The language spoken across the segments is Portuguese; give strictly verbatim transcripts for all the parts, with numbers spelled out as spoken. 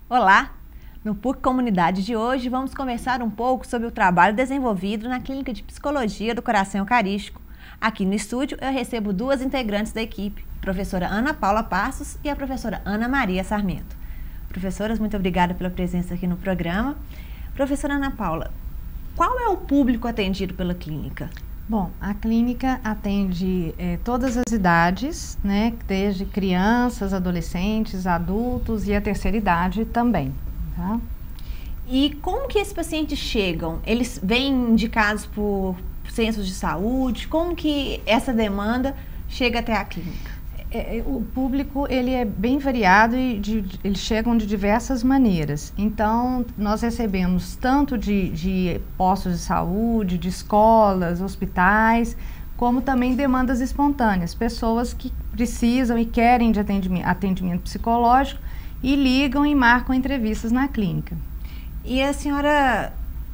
Olá! No P U C Comunidade de hoje vamos conversar um pouco sobre o trabalho desenvolvido na Clínica de Psicologia do Coração Eucarístico. Aqui no estúdio eu recebo duas integrantes da equipe, a professora Ana Paula Passos e a professora Ana Maria Sarmento. Professoras, muito obrigada pela presença aqui no programa. Professora Ana Paula, qual é o público atendido pela clínica? Bom, a clínica atende é, todas as idades, né, desde crianças, adolescentes, adultos e a terceira idade também, tá? E como que esses pacientes chegam? Eles vêm indicados por centros de saúde? Como que essa demanda chega até a clínica? É, é, o público ele é bem variado e de, de, eles chegam de diversas maneiras. Então, nós recebemos tanto de, de postos de saúde, de escolas, hospitais, como também demandas espontâneas. Pessoas que precisam e querem de atendimento, atendimento psicológico e ligam e marcam entrevistas na clínica. E a senhora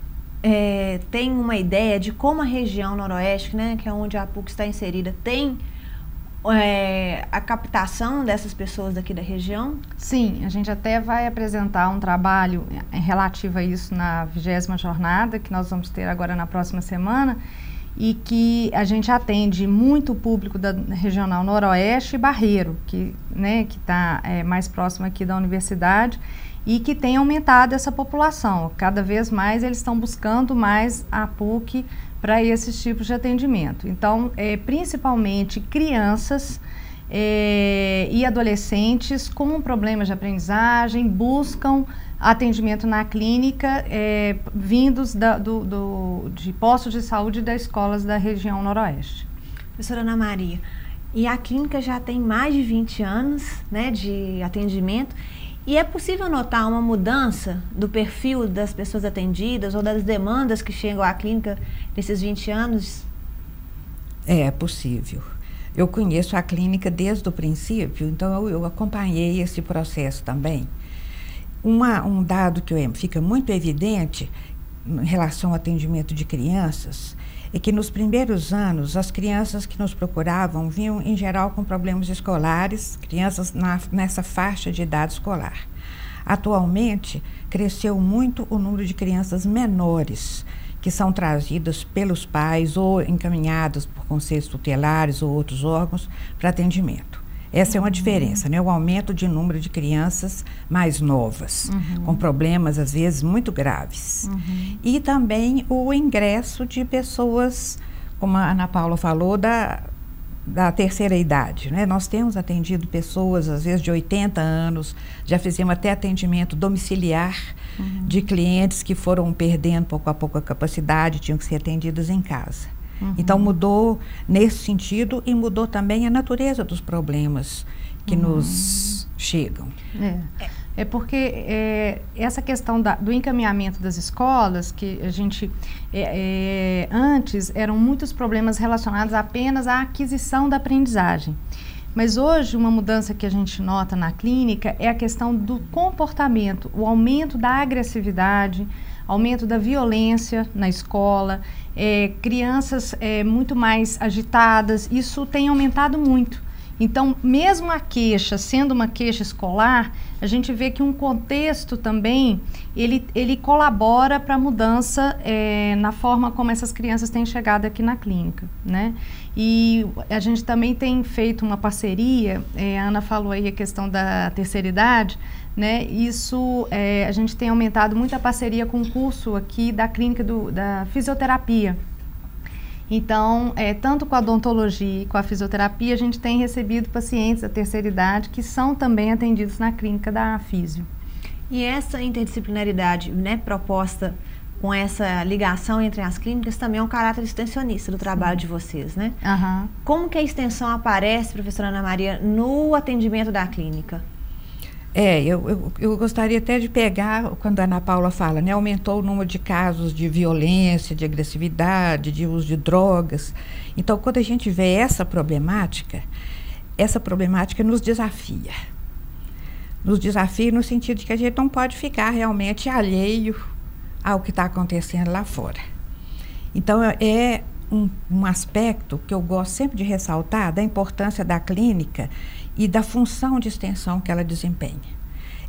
é, tem uma ideia de como a região noroeste, né, que é onde a P U C está inserida, tem É, a captação dessas pessoas daqui da região? Sim, a gente até vai apresentar um trabalho relativo a isso na vigésima jornada, que nós vamos ter agora na próxima semana, e que a gente atende muito o público da regional noroeste e Barreiro, que né, que está é, mais próximo aqui da universidade, e que tem aumentado essa população. Cada vez mais eles estão buscando mais a P U C para esses tipos de atendimento. Então, é, principalmente crianças é, e adolescentes com problemas de aprendizagem buscam atendimento na clínica é, vindos da, do, do, de postos de saúde das escolas da região noroeste. Professora Ana Maria, e a clínica já tem mais de vinte anos, né, de atendimento. E é possível notar uma mudança do perfil das pessoas atendidas ou das demandas que chegam à clínica nesses vinte anos? É possível. Eu conheço a clínica desde o princípio, então eu, eu acompanhei esse processo também. Uma, um dado que fica muito evidente em relação ao atendimento de crianças é que nos primeiros anos as crianças que nos procuravam vinham em geral com problemas escolares, crianças na, nessa faixa de idade escolar. Atualmente cresceu muito o número de crianças menores que são trazidas pelos pais ou encaminhadas por conselhos tutelares ou outros órgãos para atendimento. Essa é uma diferença, né? O aumento de número de crianças mais novas, uhum. com problemas às vezes muito graves. Uhum. E também o ingresso de pessoas, como a Ana Paula falou, da, da terceira idade, né? Nós temos atendido pessoas às vezes de oitenta anos, já fizemos até atendimento domiciliar uhum. de clientes que foram perdendo pouco a pouco a capacidade, tinham que ser atendidos em casa. Uhum. Então mudou nesse sentido e mudou também a natureza dos problemas que uhum. nos chegam. É, é porque é, essa questão da, do encaminhamento das escolas, que a gente, é, é, antes eram muitos problemas relacionados apenas à aquisição da aprendizagem. Mas hoje uma mudança que a gente nota na clínica é a questão do comportamento, o aumento da agressividade, aumento da violência na escola, é, crianças é, muito mais agitadas, isso tem aumentado muito. Então, mesmo a queixa, sendo uma queixa escolar, a gente vê que um contexto também, ele, ele colabora para a mudança é, na forma como essas crianças têm chegado aqui na clínica, né? E a gente também tem feito uma parceria, é, a Ana falou aí a questão da terceira idade, né? Isso, é, a gente tem aumentado muito a parceria com o curso aqui da clínica do, da fisioterapia. Então, é, tanto com a odontologia e com a fisioterapia, a gente tem recebido pacientes da terceira idade que são também atendidos na clínica da Físio. E essa interdisciplinaridade, né, proposta com essa ligação entre as clínicas também é um caráter extensionista do trabalho Sim. de vocês, né? Uhum. Como que a extensão aparece, professora Ana Maria, no atendimento da clínica? É, eu, eu, eu gostaria até de pegar, quando a Ana Paula fala, né, aumentou o número de casos de violência, de agressividade, de uso de drogas. Então, quando a gente vê essa problemática, essa problemática nos desafia. Nos desafia no sentido de que a gente não pode ficar realmente alheio ao que está acontecendo lá fora. Então, é um, um aspecto que eu gosto sempre de ressaltar da importância da clínica e da função de extensão que ela desempenha.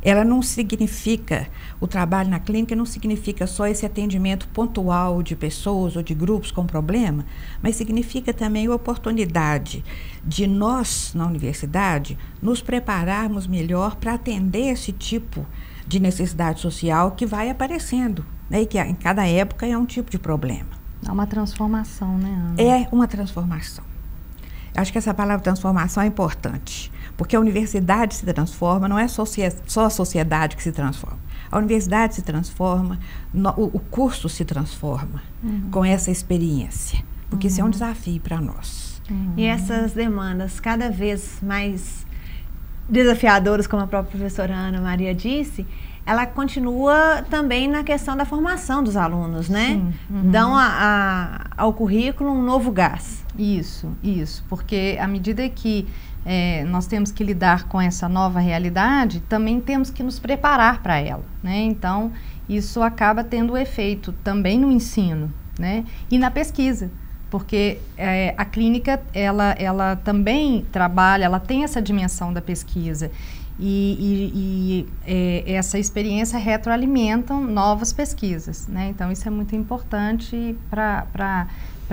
ela não significa, o trabalho na clínica não significa só esse atendimento pontual de pessoas ou de grupos com problema, mas significa também a oportunidade de nós, na universidade, nos prepararmos melhor para atender esse tipo de necessidade social que vai aparecendo, né? E que em cada época é um tipo de problema. É uma transformação, né, Ana? É uma transformação. Acho que essa palavra transformação é importante, porque a universidade se transforma, não é só a sociedade que se transforma. A universidade se transforma, no, o, o curso se transforma uhum. com essa experiência, porque uhum. isso é um desafio para nós. Uhum. E essas demandas cada vez mais desafiadoras, como a própria professora Ana Maria disse, ela continua também na questão da formação dos alunos, né? Uhum. Dão a, a, ao currículo um novo gás. Isso, isso, porque à medida que é, nós temos que lidar com essa nova realidade, também temos que nos preparar para ela, né? Então, isso acaba tendo efeito também no ensino, né? E na pesquisa, porque é, a clínica, ela, ela também trabalha, ela tem essa dimensão da pesquisa. E, e, e é, essa experiência retroalimenta novas pesquisas, né? Então, isso é muito importante para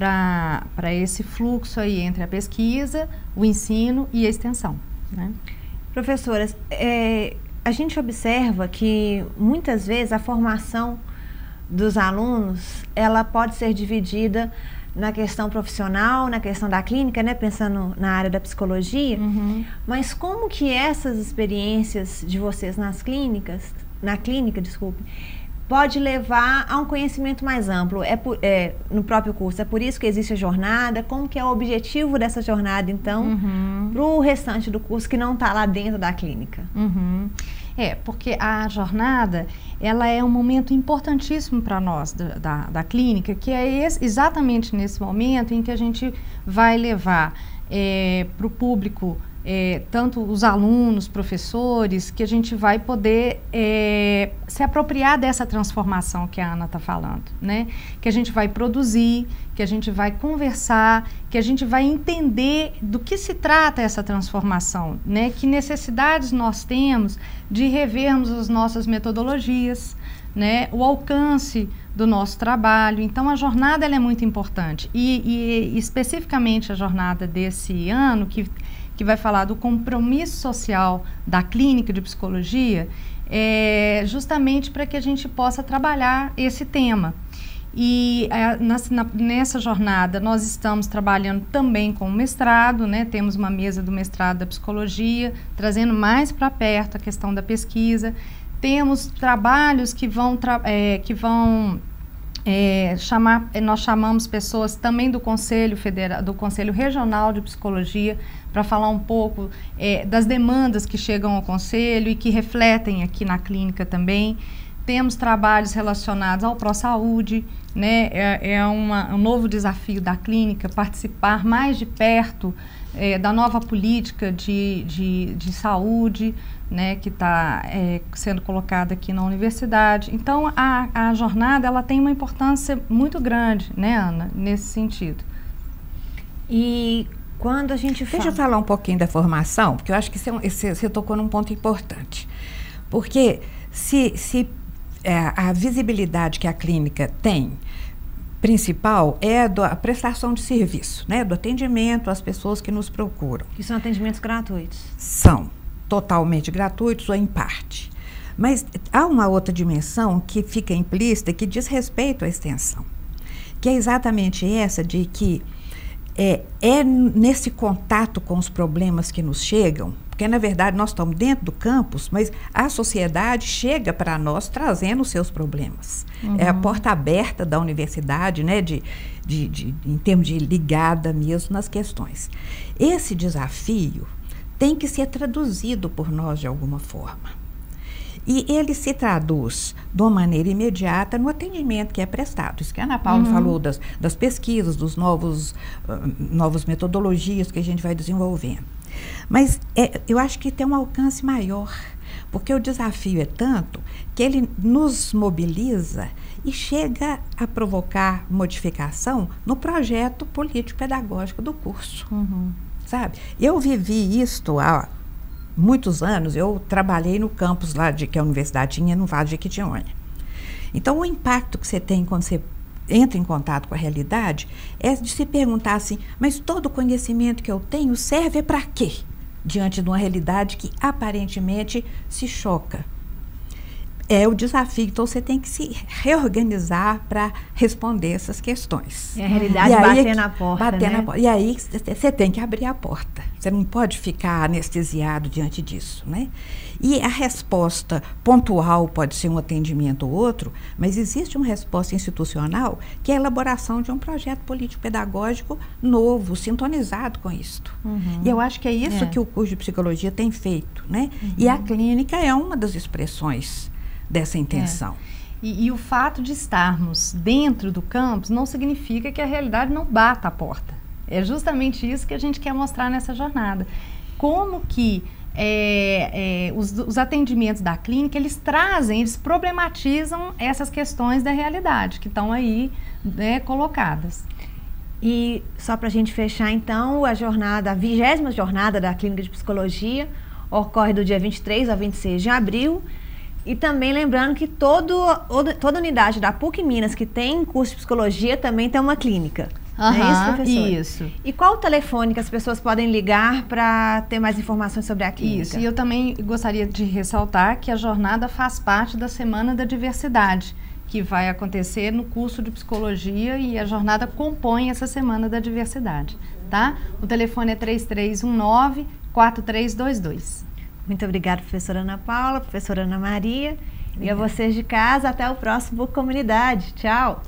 esse fluxo aí entre a pesquisa, o ensino e a extensão, né? Professoras, é, a gente observa que muitas vezes a formação dos alunos, ela pode ser dividida na questão profissional, na questão da clínica, né, pensando na área da psicologia, uhum. mas como que essas experiências de vocês nas clínicas, na clínica, desculpe, pode levar a um conhecimento mais amplo, é, por, é no próprio curso, é por isso que existe a jornada, como que é o objetivo dessa jornada, então, uhum. para o restante do curso que não está lá dentro da clínica? Uhum. É, porque a jornada, ela é um momento importantíssimo para nós da, da, da clínica, que é esse, exatamente nesse momento em que a gente vai levar é, para o público, é, tanto os alunos, professores, que a gente vai poder é, se apropriar dessa transformação que a Ana está falando, né? Que a gente vai produzir, que a gente vai conversar, que a gente vai entender do que se trata essa transformação, né? Que necessidades nós temos de revermos as nossas metodologias, né? O alcance do nosso trabalho. Então, a jornada ela é muito importante. E, e especificamente a jornada desse ano, que, que vai falar do compromisso social da clínica de psicologia, é justamente para que a gente possa trabalhar esse tema. E é, nessa, na, nessa jornada nós estamos trabalhando também com o mestrado, né? Temos uma mesa do mestrado da psicologia, trazendo mais para perto a questão da pesquisa. Temos trabalhos que vão, tra é, que vão é, chamar, nós chamamos pessoas também do Conselho Federal, do Conselho Regional de Psicologia, para falar um pouco é, das demandas que chegam ao Conselho e que refletem aqui na clínica também. Temos trabalhos relacionados ao pró-saúde, né? É, é uma, um novo desafio da clínica participar mais de perto é, da nova política de, de, de saúde, né? Que está é, sendo colocada aqui na universidade. Então, a, a jornada ela tem uma importância muito grande, né, Ana, nesse sentido. E quando a gente fala... Deixa eu falar um pouquinho da formação, porque eu acho que você, você tocou num ponto importante. Porque se... se É, a visibilidade que a clínica tem, principal, é a, do, a prestação de serviço, né? Do atendimento às pessoas que nos procuram. Que são atendimentos gratuitos? São totalmente gratuitos ou em parte. Mas há uma outra dimensão que fica implícita, que diz respeito à extensão, que é exatamente essa de que é, é nesse contato com os problemas que nos chegam, porque, na verdade, nós estamos dentro do campus, mas a sociedade chega para nós trazendo os seus problemas. Uhum. É a porta aberta da universidade, né, de, de, de, em termos de ligada mesmo nas questões. Esse desafio tem que ser traduzido por nós de alguma forma. E ele se traduz de uma maneira imediata no atendimento que é prestado. Isso que a Ana Paula uhum. falou das, das pesquisas, dos novos, uh, novas metodologias que a gente vai desenvolvendo. Mas é, eu acho que tem um alcance maior, porque o desafio é tanto que ele nos mobiliza e chega a provocar modificação no projeto político-pedagógico do curso. Uhum. Sabe? Eu vivi isto há muitos anos, eu trabalhei no campus lá de, que a universidade tinha no Vale de Jequitinhonha. Então, o impacto que você tem quando você entra em contato com a realidade é de se perguntar assim, mas todo o conhecimento que eu tenho serve para quê? Diante de uma realidade que aparentemente se choca. É o desafio, então você tem que se reorganizar para responder essas questões. É a realidade bater na porta, bater né? na porta. E aí você tem que abrir a porta. Você não pode ficar anestesiado diante disso, né? E a resposta pontual pode ser um atendimento ou outro, mas existe uma resposta institucional que é a elaboração de um projeto político-pedagógico novo, sintonizado com isto. Uhum. E eu acho que é isso é. que o curso de psicologia tem feito, né? Uhum. E a clínica é uma das expressões dessa intenção. É. E, e o fato de estarmos dentro do campus não significa que a realidade não bata a porta. É justamente isso que a gente quer mostrar nessa jornada. Como que é, é, os, os atendimentos da clínica, eles trazem, eles problematizam essas questões da realidade que estão aí, né, colocadas. E só para a gente fechar então, a jornada, a vigésima jornada da Clínica de Psicologia ocorre do dia vinte e três ao vinte e seis de abril. E também lembrando que todo, toda unidade da PUC Minas que tem curso de psicologia também tem uma clínica. Uhum, é isso, professor? Isso. E qual o telefone que as pessoas podem ligar para ter mais informações sobre a clínica? Isso, e eu também gostaria de ressaltar que a jornada faz parte da Semana da Diversidade, que vai acontecer no curso de psicologia, e a jornada compõe essa Semana da Diversidade, tá? O telefone é três três um nove, quatro três dois dois. Muito obrigada, professora Ana Paula, professora Ana Maria. Obrigada. E a vocês de casa, até o próximo Comunidade. Tchau!